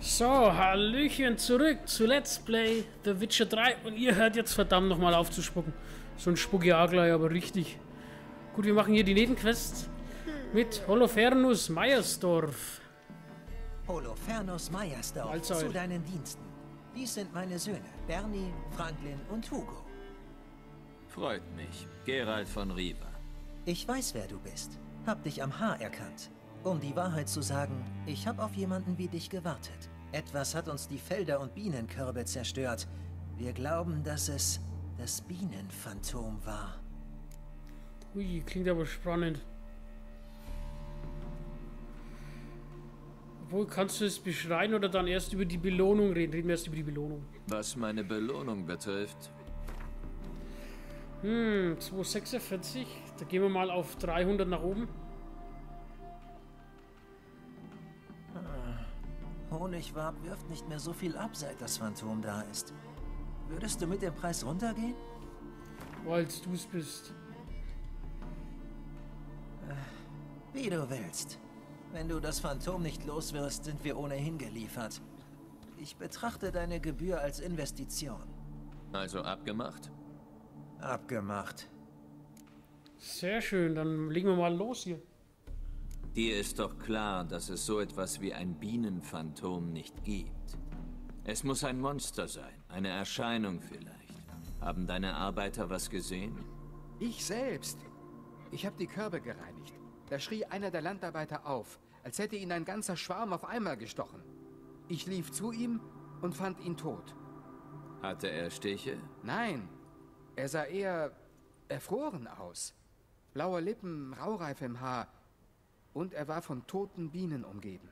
So, Hallöchen zurück zu Let's Play The Witcher 3 und ihr hört jetzt verdammt nochmal auf zu spucken. So ein Spuck ja gleich, aber richtig. Gut, wir machen hier die Nebenquests mit Holofernes Meyersdorf. Holofernes Meyersdorf, Mahlzeit. zu deinen Diensten. Dies sind meine Söhne, Bernie, Franklin und Hugo. Freut mich. Geralt von Riva. Ich weiß, wer du bist. Hab dich am Haar erkannt. Um die Wahrheit zu sagen, ich hab auf jemanden wie dich gewartet. Etwas hat uns die Felder und Bienenkörbe zerstört. Wir glauben, dass es das Bienenphantom war. Ui, klingt aber spannend. Obwohl, kannst du es beschreiben oder dann erst über die Belohnung reden? Reden wir erst über die Belohnung. Was meine Belohnung betrifft, 246. Da gehen wir mal auf 300 nach oben. Honigwab wirft nicht mehr so viel ab, seit das Phantom da ist. Würdest du mit dem Preis runtergehen? Weil du es bist. Wie du willst. Wenn du das Phantom nicht los wirst, sind wir ohnehin geliefert. Ich betrachte deine Gebühr als Investition. also abgemacht? Abgemacht. Sehr schön, dann legen wir mal los hier. Dir ist doch klar, dass es so etwas wie ein Bienenphantom nicht gibt. Es muss ein Monster sein, eine Erscheinung vielleicht. Haben deine Arbeiter was gesehen? Ich selbst. Ich habe die Körbe gereinigt. Da schrie einer der Landarbeiter auf, als hätte ihn ein ganzer Schwarm auf einmal gestochen. Ich lief zu ihm und fand ihn tot. Hatte er Stiche? Nein, er sah eher erfroren aus. Blaue Lippen, Raureif im Haar. Und er war von toten Bienen umgeben.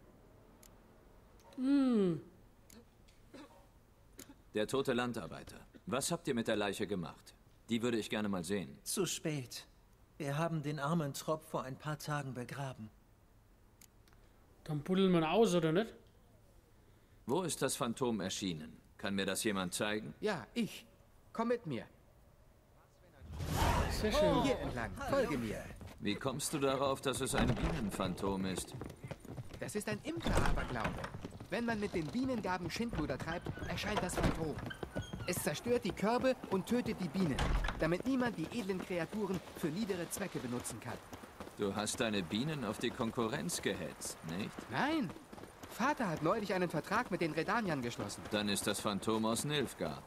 Der tote Landarbeiter. Was habt ihr mit der Leiche gemacht? Die würde ich gerne mal sehen. Zu spät. Wir haben den armen Tropf vor ein paar Tagen begraben. Dann buddeln wir aus, oder nicht? Wo ist das Phantom erschienen? Kann mir das jemand zeigen? Ja, ich. Komm mit mir. Sehr schön. Hier entlang. Folge mir. Wie kommst du darauf, dass es ein Bienenphantom ist? Das ist ein Imker-Aberglaube. Wenn man mit den Bienengaben Schindluder treibt, erscheint das Phantom. Es zerstört die Körbe und tötet die Bienen, damit niemand die edlen Kreaturen für niedere Zwecke benutzen kann. Du hast deine Bienen auf die Konkurrenz gehetzt, nicht? Nein! Vater hat neulich einen Vertrag mit den Redaniern geschlossen. Dann ist das Phantom aus Nilfgaard.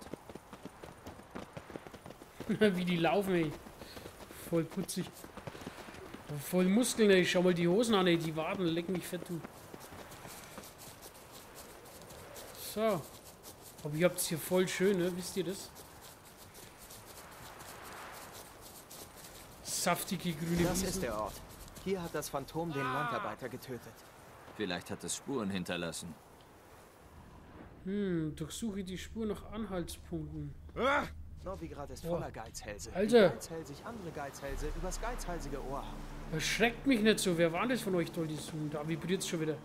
Wie die laufen, ey. Voll putzig. Voll Muskeln, ey. Schau mal die Hosen an, ey. Die Waden, leck mich fett, du. So. Aber ihr habt es hier voll schön, ne? Wisst ihr das? Saftige grüne Das Wiesen. ist der Ort. Hier hat das Phantom den Landarbeiter getötet. Vielleicht hat es Spuren hinterlassen. Durchsuche die Spur nach Anhaltspunkten. Novigrad ist Boah. voller Geizhälse. Alter. Wie geizhälsig andere Geizhälse übers geizhalsige Ohr haben. Erschreckt mich nicht so. Wer war das von euch, doll die Zoom? Da vibriert es schon wieder.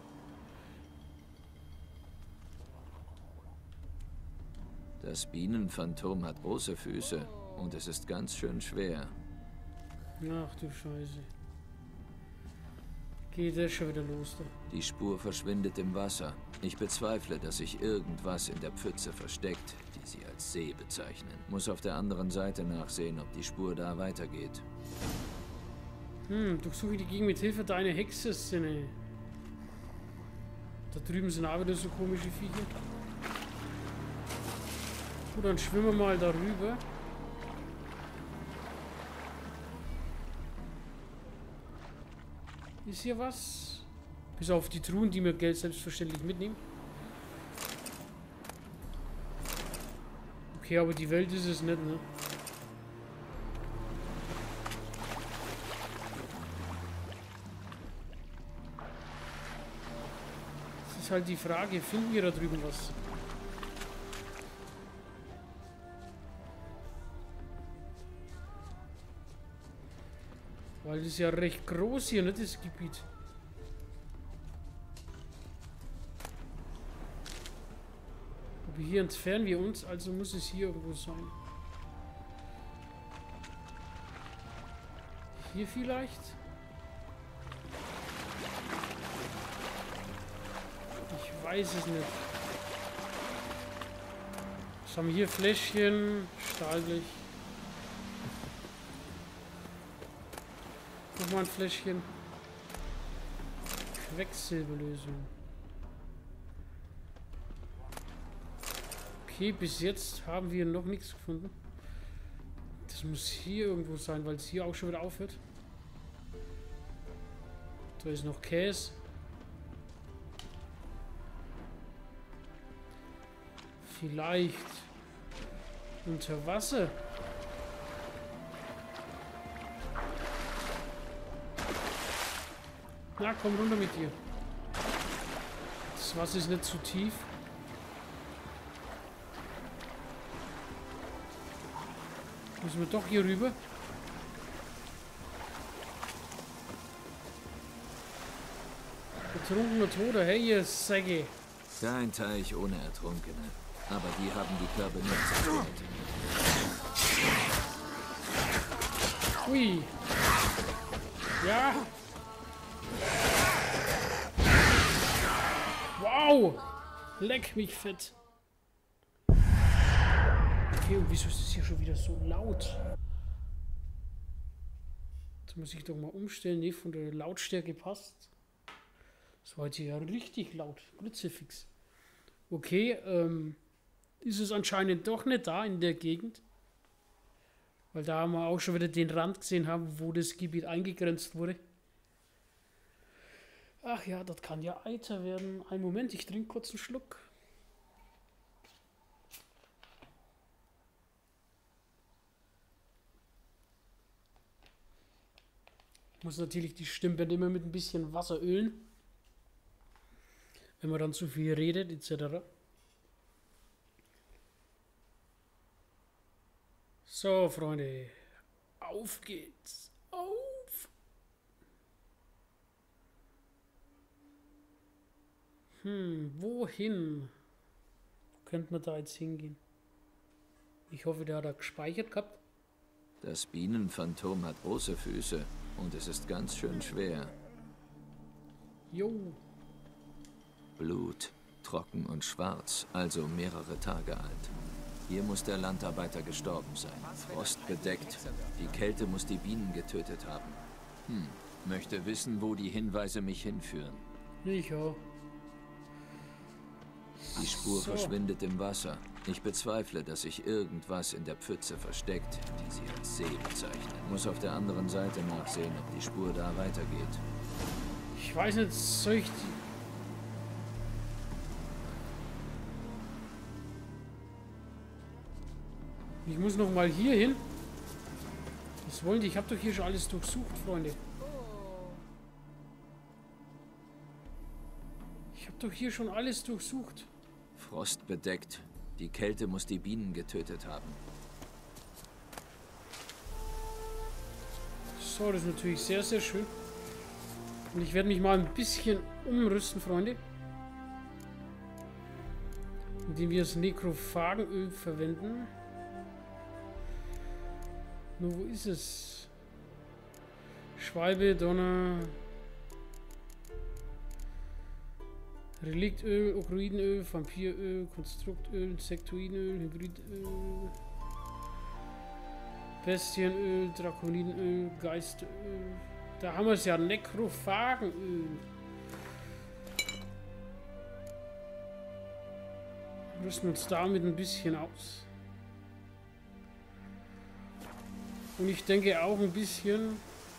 Das Bienenphantom hat große Füße und es ist ganz schön schwer. Ach du Scheiße. Geht das schon wieder los da. Die Spur verschwindet im Wasser. Ich bezweifle, dass sich irgendwas in der Pfütze versteckt, die sie als See bezeichnen. Muss auf der anderen Seite nachsehen, ob die Spur da weitergeht. Durchsuche die Gegend mit Hilfe deiner Hexe-Szene. Da drüben sind auch wieder so komische Viecher. Gut, dann schwimmen wir mal darüber. Ist hier was? Bis auf die Truhen, die wir Geld selbstverständlich mitnehmen. Okay, aber die Welt ist es nicht, ne? Das ist halt die Frage, finden wir da drüben was? Weil das ist ja recht groß hier, ne, das Gebiet. Aber hier entfernen wir uns, also muss es hier irgendwo sein. Hier vielleicht? Ich weiß es nicht. Was haben wir hier? Fläschchen, Stahlblech. Nochmal ein Fläschchen. Quecksilberlösung. Okay, bis jetzt haben wir noch nichts gefunden. Das muss hier irgendwo sein, weil es hier auch schon wieder aufhört. Da ist noch Käse. Vielleicht unter Wasser. Na, komm runter mit dir. Das Wasser ist nicht zu tief. Müssen wir doch hier rüber. Betrunkener Toter, hey ihr Säcke. Da ein Teich ohne Ertrunkene. Aber die haben die Körbe nicht zerstört. Ui. Ja. Wow. Leck mich fett. Okay, und wieso ist es hier schon wieder so laut? Jetzt muss ich doch mal umstellen. Nee, von der Lautstärke passt. Das war heute ja richtig laut. Blitzefix. Okay, ist es anscheinend doch nicht da in der Gegend. Weil da haben wir auch schon wieder den Rand gesehen haben, wo das Gebiet eingegrenzt wurde. Ach ja, das kann ja eiter werden. Einen Moment, ich trinke kurz einen Schluck. Ich muss natürlich die Stimmbänder immer mit ein bisschen Wasser ölen. Wenn man dann zu viel redet, etc. So, Freunde. Auf geht's. Auf! Wohin? Wo könnte man da jetzt hingehen? Ich hoffe, der hat da gespeichert gehabt. Das Bienenphantom hat große Füße und es ist ganz schön schwer. Jo. Blut, trocken und schwarz, also mehrere Tage alt. Hier muss der Landarbeiter gestorben sein. Frostbedeckt. Die Kälte muss die Bienen getötet haben. Möchte wissen, wo die Hinweise mich hinführen. Ich auch. Die Spur So. verschwindet im Wasser. Ich bezweifle, dass sich irgendwas in der Pfütze versteckt, die sie als See bezeichnen. Muss auf der anderen Seite nachsehen, ob die Spur da weitergeht. Ich weiß nicht, soll ich die... Ich muss noch mal hier hin. Was wollen die? Ich habe doch hier schon alles durchsucht, Freunde. Ich habe doch hier schon alles durchsucht. Frostbedeckt. Die Kälte muss die Bienen getötet haben. So, das ist natürlich sehr, sehr schön. Und ich werde mich mal ein bisschen umrüsten, Freunde. Indem wir das Nekrophagenöl verwenden. Nur wo ist es? Schwalbe, Donner, Reliktöl, Okroidenöl, Vampiröl, Konstruktöl, Insektoidenöl, Hybridöl, Bestienöl, Drakonidenöl, Geistöl. Da haben wir es ja, Nekrophagenöl. Rüsten uns damit ein bisschen aus. Und ich denke auch ein bisschen...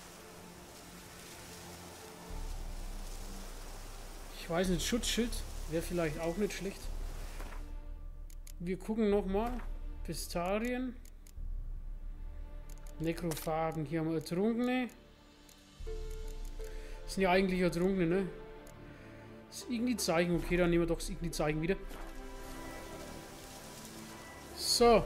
Ich weiß nicht, Schutzschild wäre vielleicht auch nicht schlecht. Wir gucken nochmal. Pestarien. Nekrophagen. Hier haben wir Ertrunkene. Das sind ja eigentlich Ertrunkene, ne? Das Igni-Zeichen. Okay, dann nehmen wir doch das Igni-Zeichen wieder. So.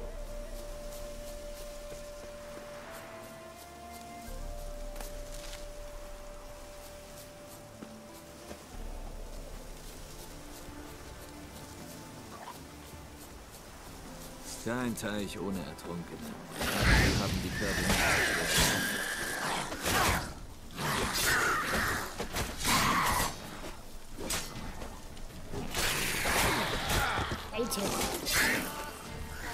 Da ein Teich ohne Ertrunkene. Wir haben die Körbe nicht zerstört. Alter.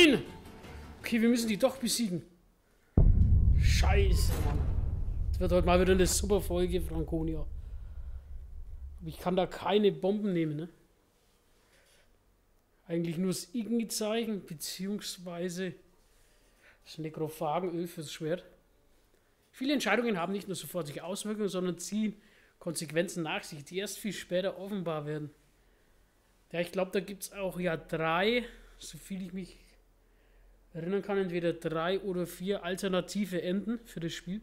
Nein! Okay, wir müssen die doch besiegen. Scheiße, Mann. Das wird heute mal wieder eine super Folge, Franconia. Aber ich kann da keine Bomben nehmen, ne? Eigentlich nur das Igni-Zeichen, beziehungsweise das Nekrophagenöl fürs Schwert. Viele Entscheidungen haben nicht nur sofortige Auswirkungen, sondern ziehen Konsequenzen nach sich, die erst viel später offenbar werden. Ja, ich glaube, da gibt es auch ja 3, soviel ich mich erinnern kann, entweder 3 oder 4 alternative Enden für das Spiel.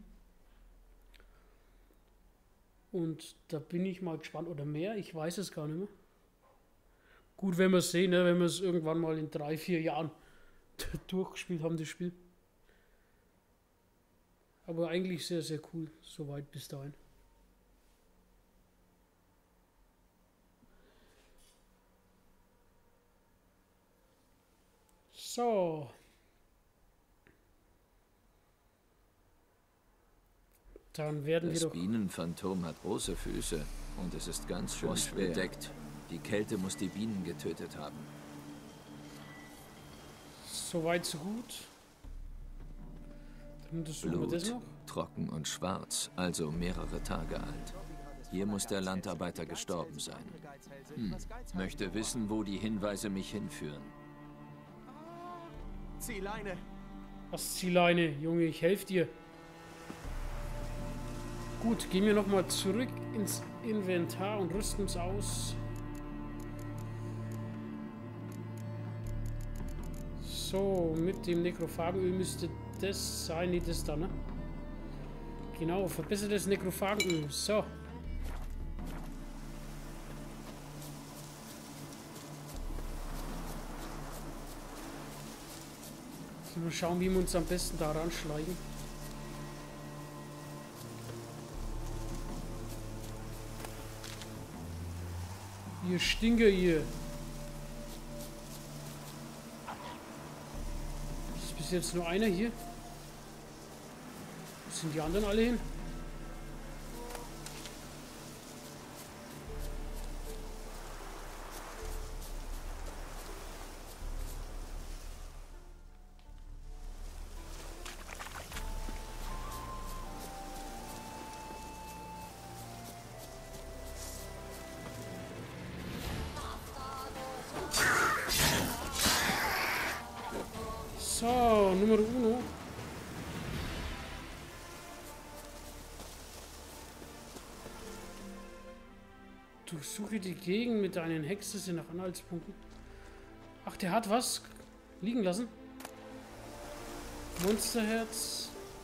Und da bin ich mal gespannt, oder mehr, ich weiß es gar nicht mehr. Gut, wenn wir es sehen, ne, wenn wir es irgendwann mal in 3, 4 Jahren durchgespielt haben, das Spiel. Aber eigentlich sehr, sehr cool, soweit bis dahin. So. Dann werden wir Das doch... Bienenphantom hat große Füße und es ist ganz schön bedeckt. Die Kälte muss die Bienen getötet haben. Soweit, so gut. Dann untersuchen wir das Blut, noch. trocken und schwarz, also mehrere Tage alt. Hier muss der Landarbeiter gestorben sein. Möchte wissen, wo die Hinweise mich hinführen. Ziehleine. Was Ziehleine, Junge, ich helfe dir. Gut, gehen wir nochmal zurück ins Inventar und rüsten uns aus. So, mit dem Nekrophagenöl müsste das sein, nicht das da, ne? Genau, verbessertes Nekrophagenöl. So. Mal schauen, wie wir uns am besten da ranschleichen. Ihr Stinker, ihr. Ist bis jetzt nur einer hier? Wo sind die anderen alle hin? So, Nummer uno. Durchsuche die Gegend mit deinen Hexen nach Anhaltspunkten. Ach, der hat was liegen lassen. Monsterherz.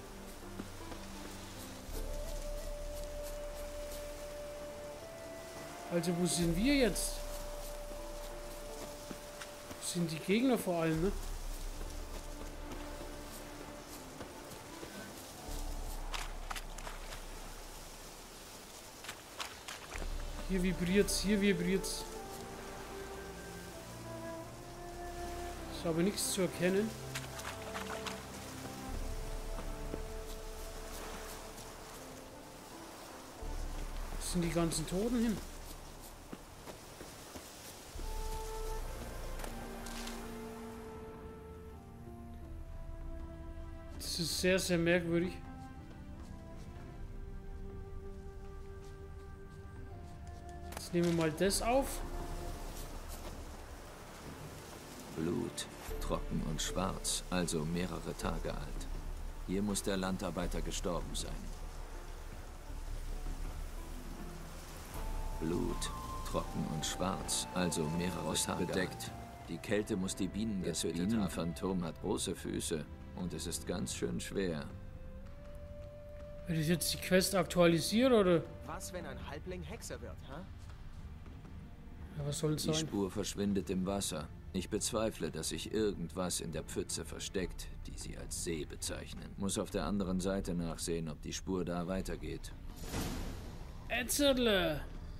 Also, wo sind wir jetzt? Wo sind die Gegner vor allem, ne? Hier vibriert's, hier vibriert's. Ist aber nichts zu erkennen. Wo sind die ganzen Toten hin? Das ist sehr, sehr merkwürdig. Jetzt nehmen wir mal das auf. Blut, trocken und schwarz, also mehrere Tage alt. Hier muss der Landarbeiter gestorben sein. Blut, trocken und schwarz, also mehrere Tage bedeckt. Die Kälte muss die Bienen getötet haben. Das Bienenphantom hat große Füße und es ist ganz schön schwer. Wird ich jetzt die Quest aktualisieren oder? Was, wenn ein Halbling Hexer wird, hä? Ja, was soll es Die sein? Spur verschwindet im Wasser. Ich bezweifle, dass sich irgendwas in der Pfütze versteckt, die sie als See bezeichnen. Muss auf der anderen Seite nachsehen, ob die Spur da weitergeht. Ätzerle!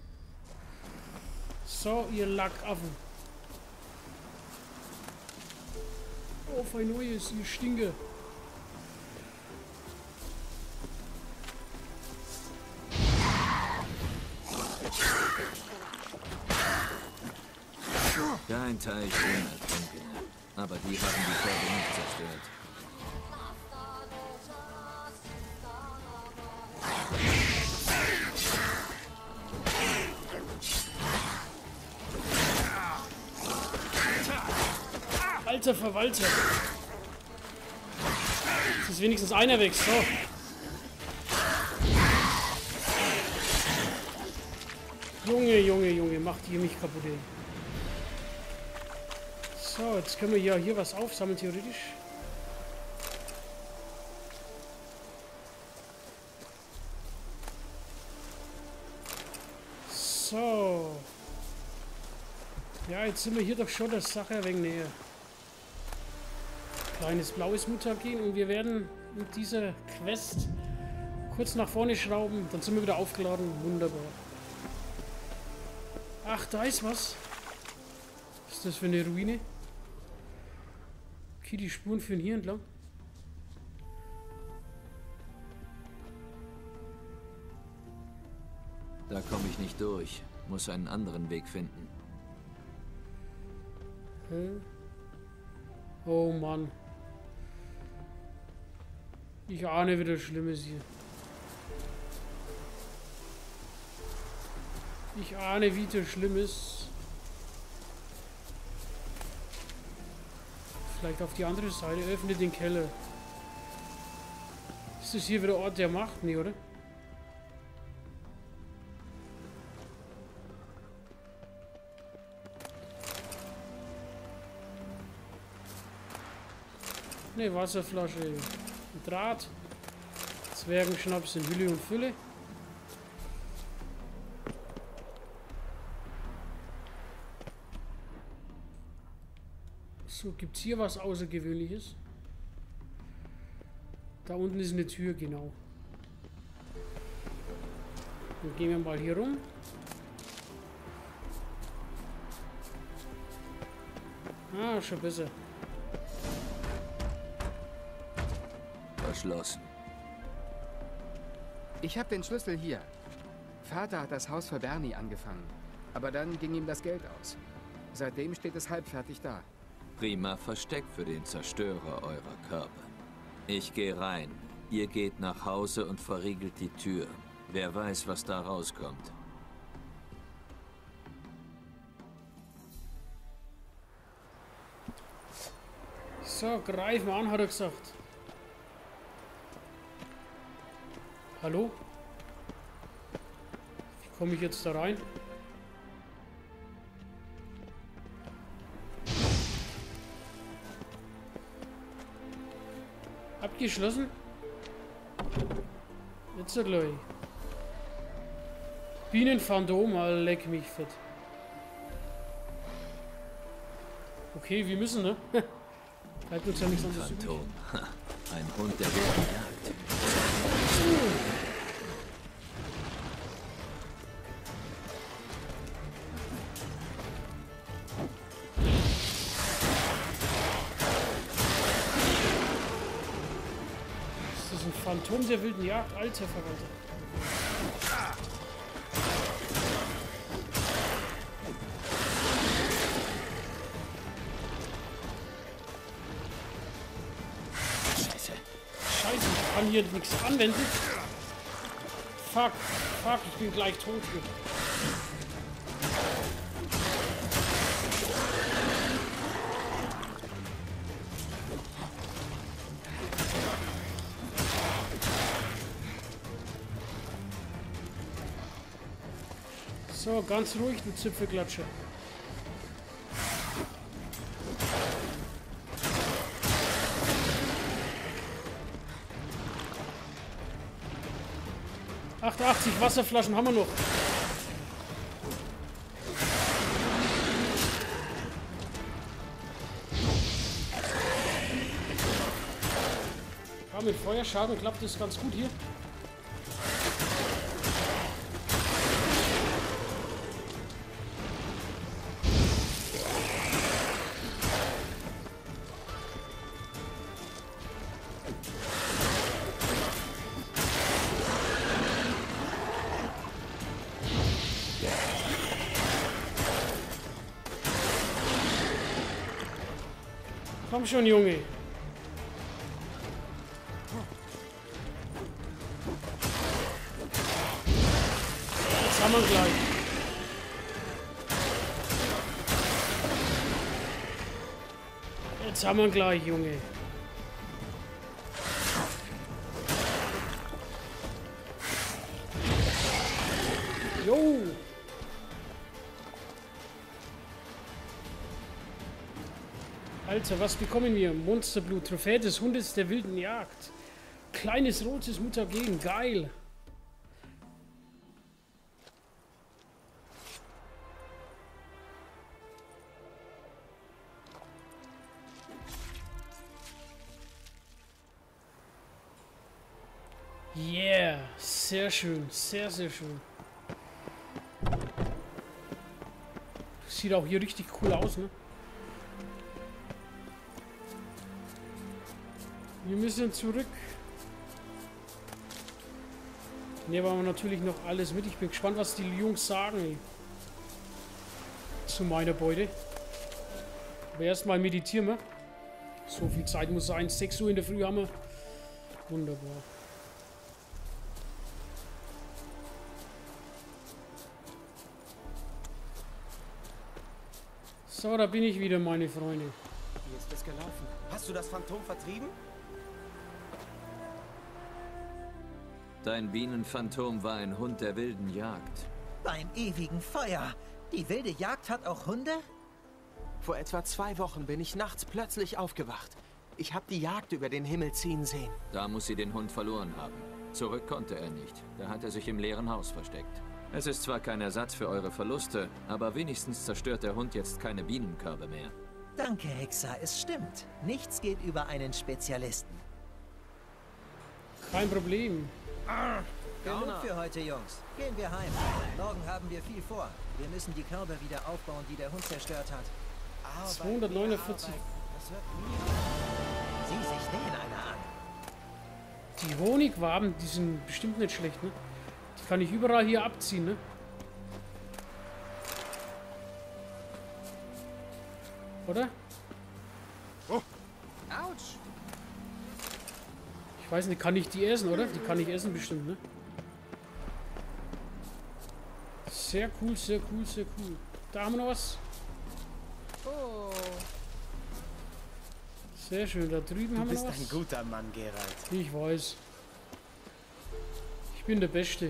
So, ihr Lackaffen. Auf ein neues, ihr Stinke. Kein Teich ohne Ertrunkene. Aber die haben die Körbe nicht zerstört. Alter Verwalter. Es ist wenigstens einer weg. So. Junge, Junge, Junge, macht ihr mich kaputt. Ey. So, jetzt können wir ja hier was aufsammeln, theoretisch. So. Ja, jetzt sind wir hier doch schon der Sache ein wenig näher. Kleines blaues Mutagen und wir werden mit dieser Quest kurz nach vorne schrauben. Dann sind wir wieder aufgeladen. Wunderbar. Ach, da ist was. Was ist das für eine Ruine? Okay, die Spuren führen hier entlang. Da komme ich nicht durch. Muss einen anderen Weg finden. Oh Mann. Ich ahne wieder Schlimmes hier. Ich ahne wieder Schlimmes. Vielleicht auf die andere Seite. Öffne den Keller. Ist das hier wieder Ort der Macht? Nee, oder? Ne, Wasserflasche. Ein Draht. Zwergenschnaps in Hülle und Fülle. So, gibt es hier was Außergewöhnliches? Da unten ist eine Tür, genau. Dann gehen wir mal hier rum. Ah, schon besser. Verschlossen. Ich habe den Schlüssel hier. Vater hat das Haus für Bernie angefangen. Aber dann ging ihm das Geld aus. Seitdem steht es halbfertig da. Prima Versteck für den Zerstörer eurer Körper. Ich gehe rein. Ihr geht nach Hause und verriegelt die Tür. Wer weiß, was da rauskommt. So, greif mal an, hat er gesagt. Hallo? Wie komme ich jetzt da rein? Abgeschlossen? Jetzt so gleich. Bienenphantom, leck mich fett. Okay, wir müssen, ne? Bleibt uns ja nichts anderes übrig. Phantom. Ein Hund, der wird gejagt. Ist das ein Phantom der wilden Jagd? Alter Verwalter. Scheiße, ich kann hier nichts anwenden. Fuck, ich bin gleich tot hier. So, ganz ruhig, die Zipfelklatsche. Wasserflaschen haben wir noch. Ja, mit Feuerschaden klappt das ganz gut hier. Komm schon, Junge. Jetzt haben wir ihn gleich. Jetzt haben wir ihn gleich, Junge. Jo. Alter, was bekommen wir? Monsterblut, Trophäe des Hundes der wilden Jagd. Kleines rotes Mutagen, geil. Yeah, sehr schön, sehr, sehr schön. Sieht auch hier richtig cool aus, ne? Wir müssen zurück. Nehmen wir natürlich noch alles mit. Ich bin gespannt, was die Jungs sagen, ey. Zu meiner Beute. Aber erstmal meditieren wir. So viel Zeit muss sein. 6 Uhr in der Früh haben wir. Wunderbar. So, da bin ich wieder, meine Freunde. Wie ist es gelaufen? Hast du das Phantom vertrieben? Dein Bienenphantom war ein Hund der wilden Jagd. Beim ewigen Feuer. Die wilde Jagd hat auch Hunde? Vor etwa 2 Wochen bin ich nachts plötzlich aufgewacht. Ich habe die Jagd über den Himmel ziehen sehen. Da muss sie den Hund verloren haben. Zurück konnte er nicht. Da hat er sich im leeren Haus versteckt. Es ist zwar kein Ersatz für eure Verluste, aber wenigstens zerstört der Hund jetzt keine Bienenkörbe mehr. Danke, Hexer, es stimmt. Nichts geht über einen Spezialisten. Kein Problem. Genug für heute, Jungs. Gehen wir heim. Morgen haben wir viel vor. Wir müssen die Körbe wieder aufbauen, die der Hund zerstört hat. 249. Das wird nie. Sieh sich den einer an. Die Honigwaben, die sind bestimmt nicht schlecht, ne? Die kann ich überall hier abziehen, ne? Oder? Oh. Autsch. Ich weiß nicht, kann ich die essen, oder? Die kann ich essen bestimmt, ne? Sehr cool, sehr cool, sehr cool. Da haben wir noch was. Oh. Sehr schön, da drüben haben wir noch was. Du bist ein guter Mann, Geralt. Ich weiß. Ich bin der Beste.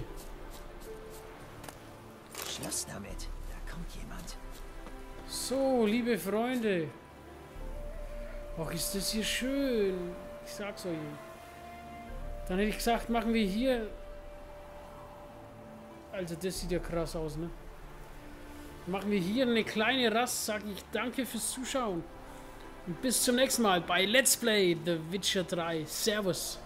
Schluss damit. Da kommt jemand. So, liebe Freunde. Ach, ist das hier schön. Ich sag's euch. Dann hätte ich gesagt, machen wir hier... Also das sieht ja krass aus, ne? Machen wir hier eine kleine Rast, sage ich danke fürs Zuschauen. Und bis zum nächsten Mal bei Let's Play The Witcher 3. Servus.